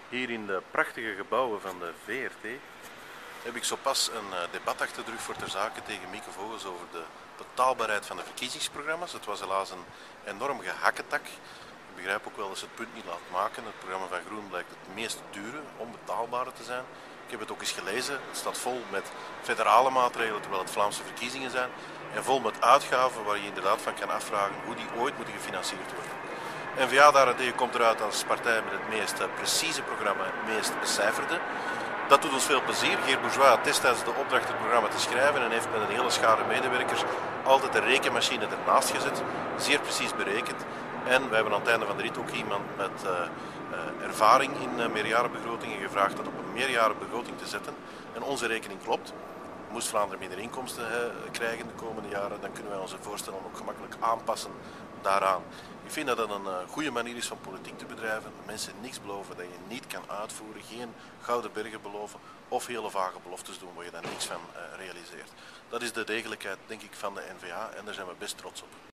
Hier in de prachtige gebouwen van de VRT heb ik zo pas een debat achter de rug voor ter zake tegen Mieke Vogels over de betaalbaarheid van de verkiezingsprogramma's. Het was helaas een enorm gehakketak. Ik begrijp ook wel dat ze het punt niet laat maken. Het programma van Groen blijkt het meest dure, onbetaalbare te zijn. Ik heb het ook eens gelezen. Het staat vol met federale maatregelen terwijl het Vlaamse verkiezingen zijn. En vol met uitgaven waar je inderdaad van kan afvragen hoe die ooit moeten gefinancierd worden. N-VA daarentegen komt eruit als partij met het meest precieze programma, het meest becijferde. Dat doet ons veel plezier. Geert Bourgeois had destijds de opdracht het programma te schrijven en heeft met een hele schare medewerkers altijd de rekenmachine ernaast gezet, zeer precies berekend. En wij hebben aan het einde van de rit ook iemand met ervaring in meerjarenbegrotingen gevraagd dat op een meerjarenbegroting te zetten. En onze rekening klopt. Moest Vlaanderen minder inkomsten krijgen de komende jaren, dan kunnen wij onze voorstellen ook gemakkelijk aanpassen daaraan. Ik vind dat het een goede manier is van politiek te bedrijven. Mensen niks beloven dat je niet kan uitvoeren, geen gouden bergen beloven of hele vage beloftes doen waar je dan niks van realiseert. Dat is de degelijkheid, denk ik, van de N-VA en daar zijn we best trots op.